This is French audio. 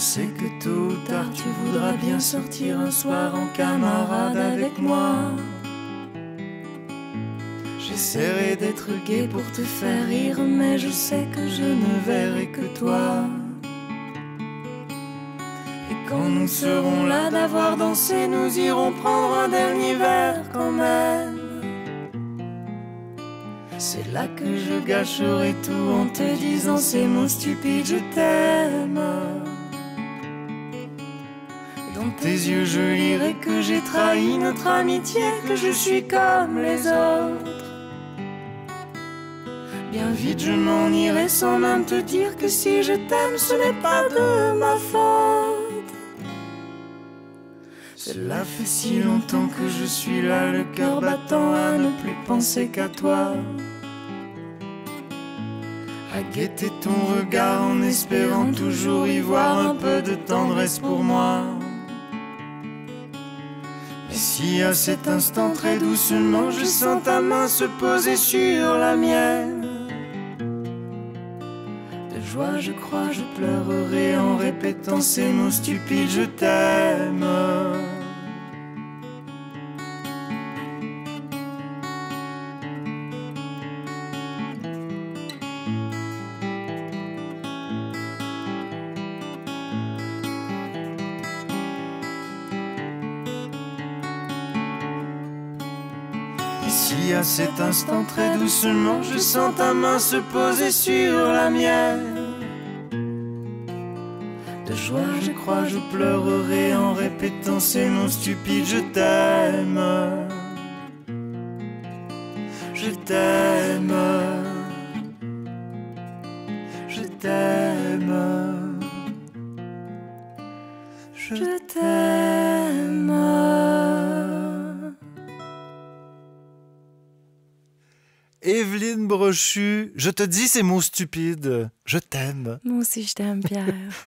sais que tôt ou tard tu voudras bien sortir un soir en camarade avec moi. J'essaierai d'être gai pour te faire rire, mais je sais que je ne verrai que toi. Et quand nous serons là d'avoir dansé, nous irons prendre un dernier verre quand même. C'est là que je gâcherai tout en te disant ces mots stupides, je t'aime. Dans tes yeux je lirai que j'ai trahi notre amitié, que je suis comme les autres. Bien vite je m'en irai sans même te dire que si je t'aime ce n'est pas de ma faute. Cela fait si longtemps que je suis là, le cœur battant à ne plus penser qu'à toi. À guetter ton regard en espérant toujours y voir un peu de tendresse pour moi. Mais si à cet instant très doucement je sens ta main se poser sur la mienne, de joie je crois je pleurerai en répétant ces mots stupides, je t'aime. Et si à cet instant très doucement je sens ta main se poser sur la mienne, de joie je crois je pleurerai en répétant ces mots stupides, je t'aime. Je t'aime. Je t'aime. Je t'aime. Évelyne Brochu, je te dis ces mots stupides. Je t'aime. Moi aussi, je t'aime, Pierre.